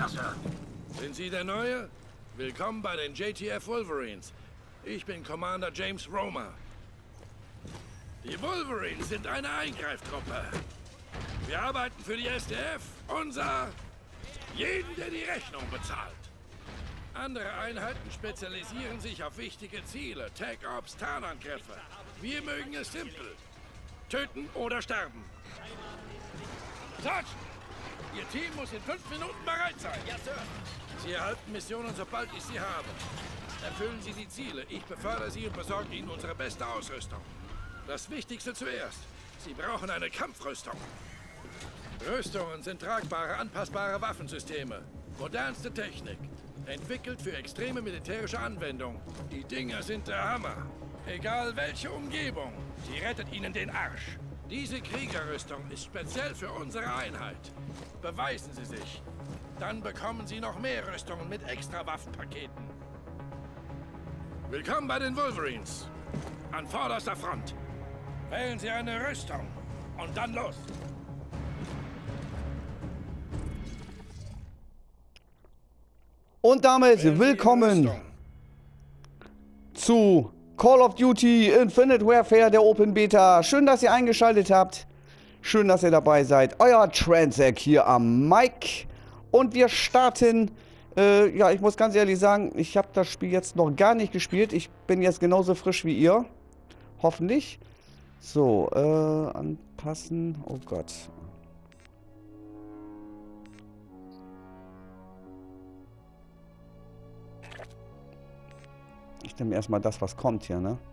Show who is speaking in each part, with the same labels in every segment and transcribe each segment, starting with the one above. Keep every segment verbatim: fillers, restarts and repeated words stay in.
Speaker 1: Ja, Sir.
Speaker 2: Sind Sie der Neue? Willkommen bei den J T F Wolverines. Ich bin Commander James Romer. Die Wolverines sind eine Eingreiftruppe. Wir arbeiten für die S D F, unser... jeden, der die Rechnung bezahlt. Andere Einheiten spezialisieren sich auf wichtige Ziele, Tech-Ops, Tarnangriffe. Wir mögen es simpel. Töten oder sterben. Sergeant, Ihr Team muss in fünf Minuten bereit sein. Ja, Sir. Sie erhalten Missionen, sobald ich sie habe. Erfüllen Sie die Ziele. Ich befördere Sie und besorge Ihnen unsere beste Ausrüstung. Das Wichtigste zuerst. Sie brauchen eine Kampfrüstung. Rüstungen sind tragbare, anpassbare Waffensysteme. Modernste Technik. Entwickelt für extreme militärische Anwendung. Die Dinger sind der Hammer. Egal welche Umgebung. Sie rettet Ihnen den Arsch. Diese Kriegerrüstung ist speziell für unsere Einheit. Beweisen Sie sich. Dann bekommen Sie noch mehr Rüstungen mit extra Waffenpaketen. Willkommen bei den Wolverines. An vorderster Front. Wählen Sie eine Rüstung. Und dann los.
Speaker 3: Und damit willkommen zu Call of Duty Infinite Warfare, der Open Beta. Schön, dass ihr eingeschaltet habt. Schön, dass ihr dabei seid. Euer Transac hier am Mic. Und wir starten, äh, ja, ich muss ganz ehrlich sagen, ich habe das Spiel jetzt noch gar nicht gespielt. Ich bin jetzt genauso frisch wie ihr. Hoffentlich. So, äh, anpassen. Oh Gott. Ich nehme erstmal das, was kommt hier, ne?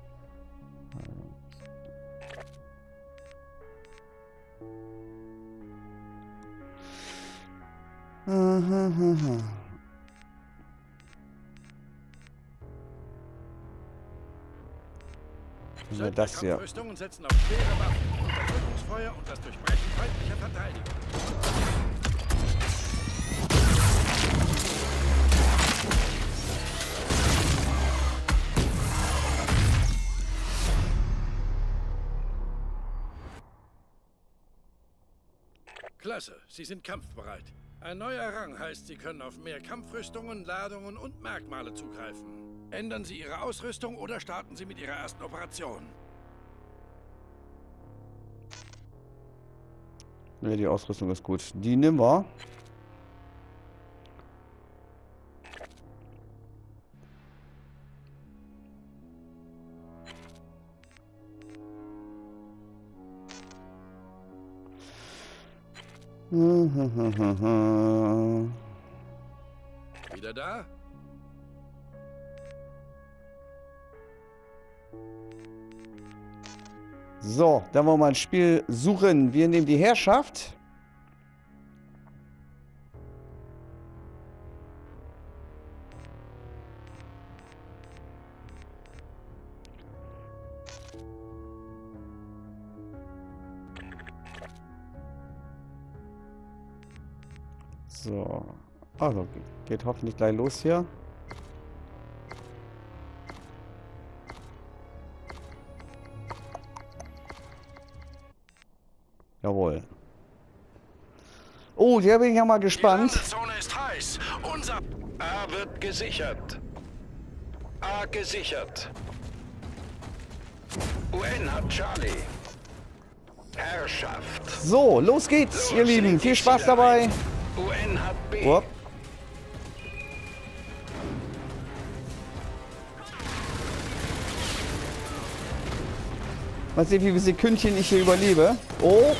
Speaker 3: Also das hier.
Speaker 2: Rüstungen setzen auf schwere Waffen, Unterdrückungsfeuer und das Durchbrechen feindlicher Verteidigung. Klasse, Sie sind kampfbereit. Ein neuer Rang heißt, Sie können auf mehr Kampfrüstungen, Ladungen und Merkmale zugreifen. Ändern Sie Ihre Ausrüstung oder starten Sie mit Ihrer ersten Operation.
Speaker 3: Ja, die Ausrüstung ist gut. Die nehmen wir.
Speaker 2: Wieder da?
Speaker 3: So, dann wollen wir mal ein Spiel suchen. Wir nehmen die Herrschaft. So, also geht hoffentlich gleich los hier. Jawohl. Oh, da bin ich ja mal gespannt.
Speaker 2: Die Landezone ist heiß. Unser
Speaker 4: A wird gesichert. A gesichert. U N hat Charlie. Herrschaft.
Speaker 3: So, los geht's, ihr Lieben. Viel Spaß dabei.
Speaker 4: U N hat B.
Speaker 3: Upp. Mal sehen, wie viele Sekündchen ich hier überlebe. Oh.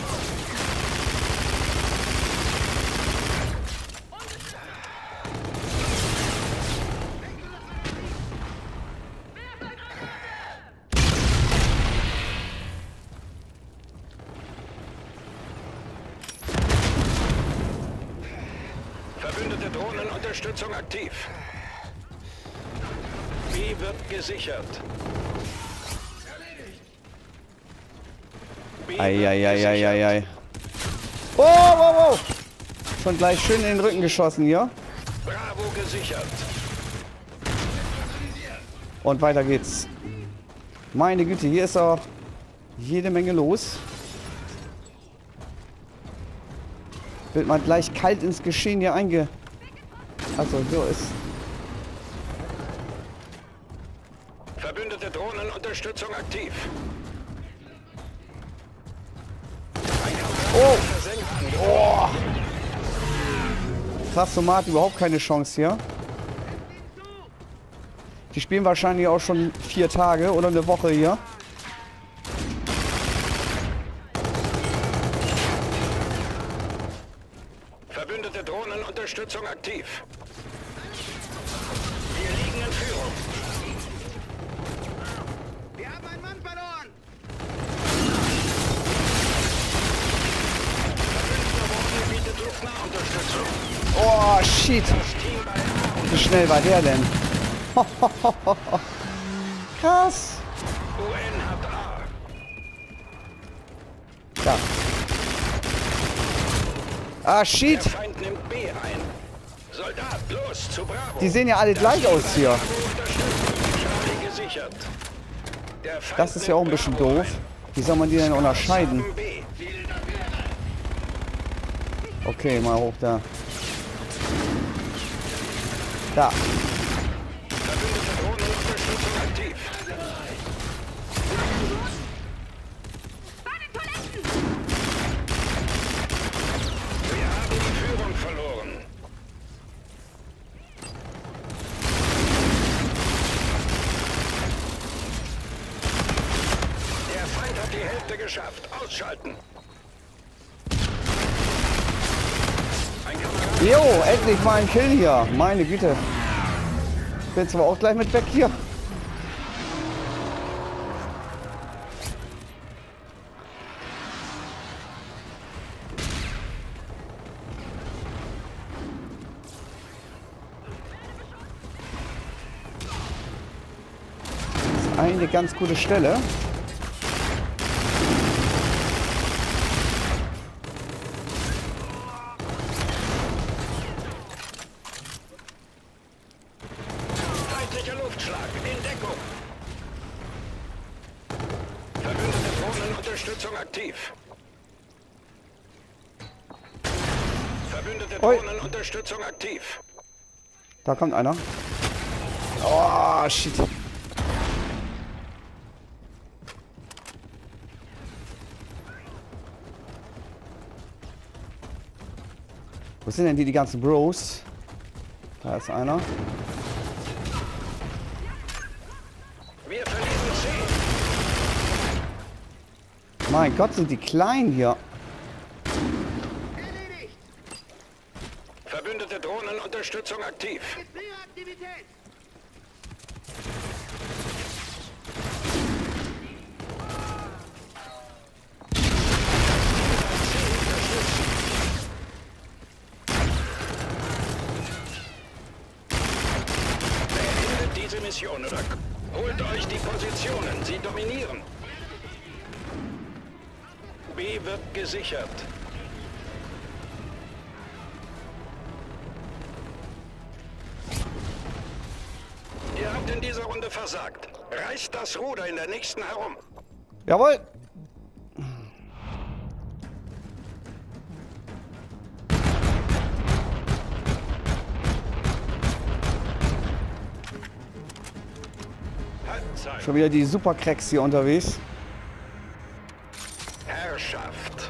Speaker 4: Verbündete Drohnenunterstützung aktiv. B wird gesichert.
Speaker 3: Eieieiei. Oh, wow, wow. Schon gleich schön in den Rücken geschossen hier.
Speaker 4: Bravo gesichert.
Speaker 3: Und weiter geht's. Meine Güte, hier ist auch jede Menge los. Wird man gleich kalt ins Geschehen hier einge... Also, so ist...
Speaker 4: Verbündete Drohnenunterstützung aktiv.
Speaker 3: Oh! Oh! Krassomat, überhaupt keine Chance hier. Die spielen wahrscheinlich auch schon vier Tage oder eine Woche hier.
Speaker 4: Verbündete Drohnenunterstützung aktiv. Wir liegen in Führung. Wir haben einen Mann verloren. Verbündeter Drohnen bietet Luftnahunterstützung.
Speaker 3: Oh, shit. Wie schnell war der denn? Krass.
Speaker 4: U N hat A.
Speaker 3: Da. Ah, shit.
Speaker 4: Der Feind nimmt B ein. Soldat, los, zu Bravo.
Speaker 3: Die sehen ja alle gleich aus hier.
Speaker 4: Bravo unterstützt. Charlie gesichert. Der Feind
Speaker 3: Das ist ja auch ein
Speaker 4: nimmt
Speaker 3: bisschen
Speaker 4: Bravo
Speaker 3: doof. Wie soll man die denn unterscheiden?
Speaker 4: haben B.
Speaker 3: Okay, mal hoch da. Da.
Speaker 4: Verbündete Drohnenunterstützung aktiv. Wir haben die Führung verloren. Der Feind hat die Hälfte geschafft. Ausschalten. Ein Kamerad.
Speaker 3: Jo, endlich mal ein Kill hier. Meine Güte. Bin zwar auch gleich mit weg hier. Das ist eine ganz gute Stelle.
Speaker 4: Feindlicher Luftschlag. In Deckung. Verbündete Drohnenunterstützung aktiv. Verbündete
Speaker 3: Oi.
Speaker 4: Drohnenunterstützung aktiv.
Speaker 3: Da kommt einer. Oh, shit. Wo sind denn die, die ganzen Bros? Da ist einer.
Speaker 4: Wir verlieren C.
Speaker 3: Mein Gott, sind die klein hier.
Speaker 4: Verbündete Drohnenunterstützung aktiv. Beendet diese Mission oder holt euch die Positionen. Sie dominieren. B wird gesichert. Ihr habt in dieser Runde versagt. Reißt das Ruder in der nächsten herum.
Speaker 3: Jawohl.
Speaker 4: Halbzeit.
Speaker 3: Schon wieder die Supercracks hier unterwegs.
Speaker 4: Herrschaft.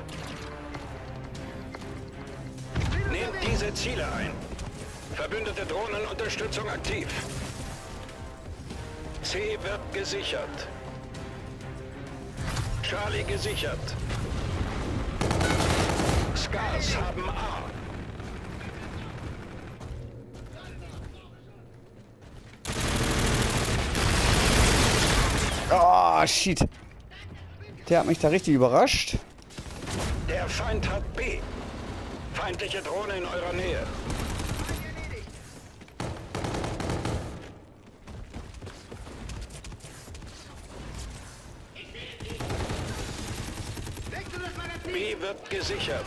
Speaker 4: Nehmt diese Ziele ein. Verbündete Drohnenunterstützung aktiv. C wird gesichert. Charlie gesichert. Scars haben A.
Speaker 3: Oh, shit. Der hat mich da richtig überrascht.
Speaker 4: Der Feind hat B. Feindliche Drohne in eurer Nähe. B wird gesichert.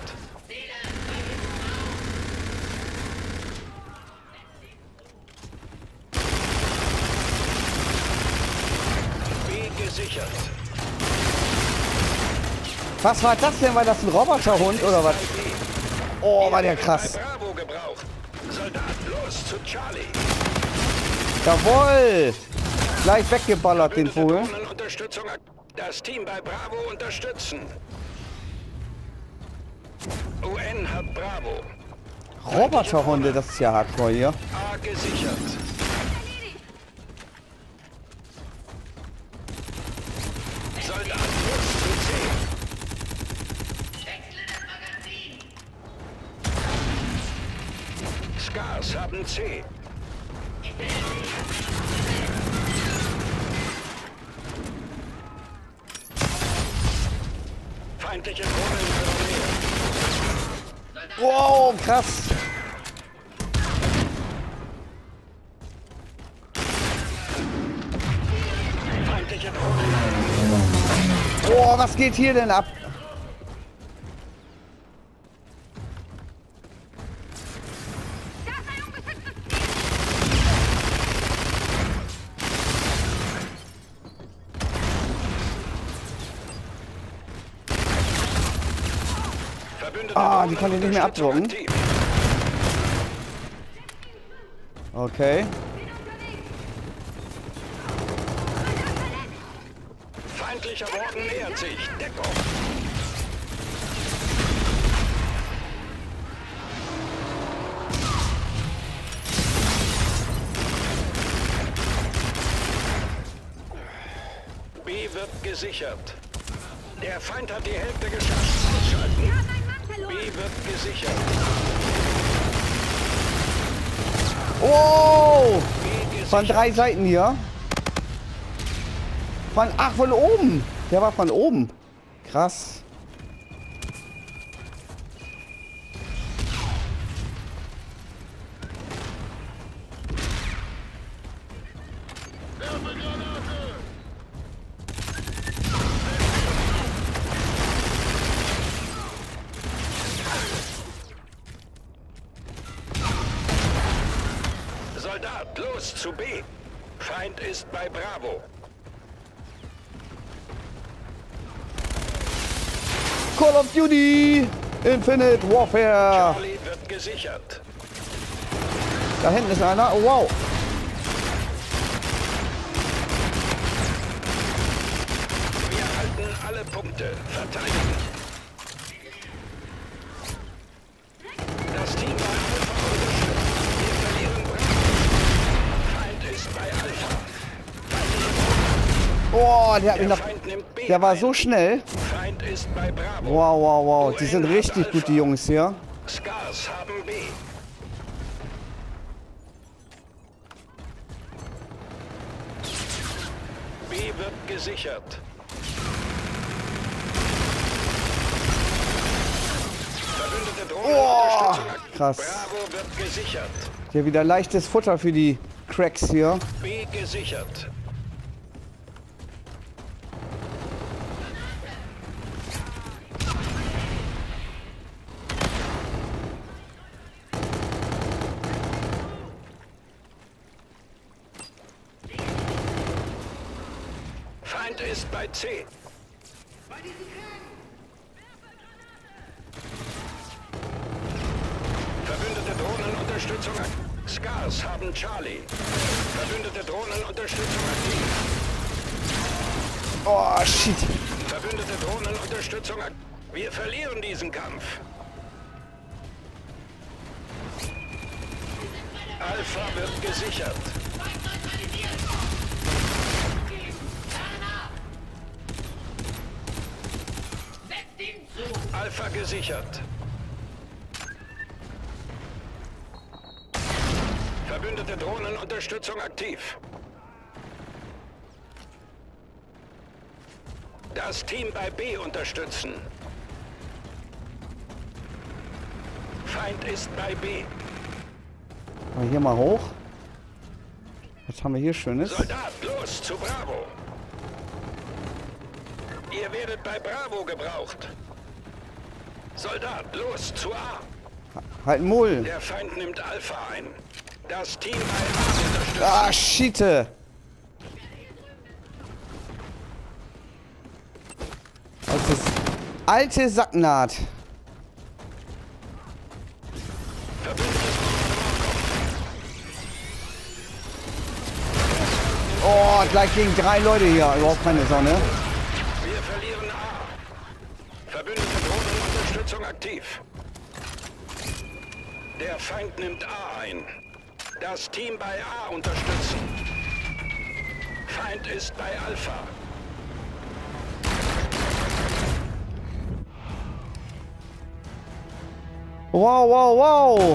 Speaker 4: B gesichert.
Speaker 3: Was war das denn? War das ein Roboterhund oder was? Oh, war der krass.
Speaker 4: Bei Bravo gebraucht. Soldat, los zu Charlie.
Speaker 3: Jawohl. Gleich weggeballert, den Vogel.
Speaker 4: Unterstützung. Das Team bei Bravo unterstützen. U N hat Bravo.
Speaker 3: Roboterhunde, das ist ja hardcore hier.
Speaker 4: A gesichert. Soldat, los zu C. Scars haben C. Feindliche Drohnen in der Nähe.
Speaker 3: Wow, krass.
Speaker 4: Feindliche Drohnen.
Speaker 3: Oh, was geht hier denn ab? Ah, die konnte ich nicht mehr abdrucken. Okay.
Speaker 4: Feindlicher Wagen nähert sich. Deckung. B wird gesichert. Der Feind hat die Hälfte geschafft. Ausschalten. B wird gesichert.
Speaker 3: Oh!
Speaker 4: B gesichert.
Speaker 3: Von drei Seiten hier. Von, ach, von oben. Der war von oben. Krass.
Speaker 4: Soldat, los zu B. Feind ist bei Bravo.
Speaker 3: Call of Duty Infinite Warfare.
Speaker 4: Charlie wird gesichert.
Speaker 3: Da hinten ist einer. Oh, wow.
Speaker 4: Wir halten alle Punkte. Verteidigen. Das Team bei Alpha unterstützt. Wir verlieren Bravo. Feind ist bei Alpha.
Speaker 3: Oh, der hat mich
Speaker 4: Der
Speaker 3: noch.
Speaker 4: Feind nimmt B
Speaker 3: Der war
Speaker 4: ein.
Speaker 3: so schnell.
Speaker 4: Feind ist bei Bravo.
Speaker 3: Wow, wow, wow. Die sind richtig gut, die Jungs hier.
Speaker 4: Scars haben B. B wird gesichert. Verbündete Drohnen.
Speaker 3: Oh,
Speaker 4: Unterstützung.
Speaker 3: krass.
Speaker 4: Bravo wird gesichert.
Speaker 3: Hier wieder leichtes Futter für die Cracks hier.
Speaker 4: B gesichert. Feind ist bei C. Verbündete Drohnenunterstützung. Scars haben Charlie. Verbündete Drohnenunterstützung aktiv.
Speaker 3: Oh, shit.
Speaker 4: Verbündete Drohnenunterstützung aktiv. Wir verlieren diesen Kampf. Alpha wird gesichert. Alpha gesichert. Verbündete Drohnenunterstützung aktiv. Das Team bei B unterstützen. Feind ist bei B.
Speaker 3: Mal hier mal hoch. Was haben wir hier Schönes?
Speaker 4: Soldat, los zu Bravo. Ihr werdet bei Bravo gebraucht. Soldat, los zu A.
Speaker 3: Halt Mull.
Speaker 4: Der Feind nimmt Alpha ein. Das Team bei A unterstützt.
Speaker 3: Ah, Schiete. Das ist alte Sacknaht. Oh, gleich gegen drei Leute hier. Überhaupt keine Sonne.
Speaker 4: Wir verlieren A. Verbündete Drohnenunterstützung aktiv. Der Feind nimmt A ein. Das Team bei A unterstützen. Feind ist bei Alpha.
Speaker 3: Wow, wow, wow.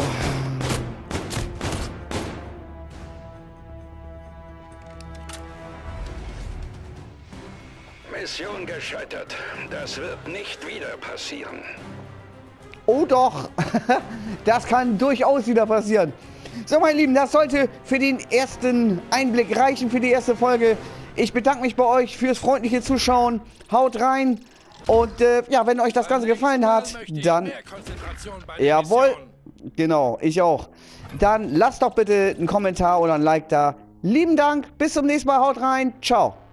Speaker 4: Mission gescheitert. Das wird nicht wieder passieren.
Speaker 3: Oh doch, das kann durchaus wieder passieren. So, meine Lieben, das sollte für den ersten Einblick reichen, für die erste Folge. Ich bedanke mich bei euch fürs freundliche Zuschauen. Haut rein. Und äh, ja, wenn euch das Ganze gefallen hat, dann... Jawohl, genau, ich auch. Dann lasst doch bitte einen Kommentar oder ein Like da. Lieben Dank, bis zum nächsten Mal, haut rein, ciao.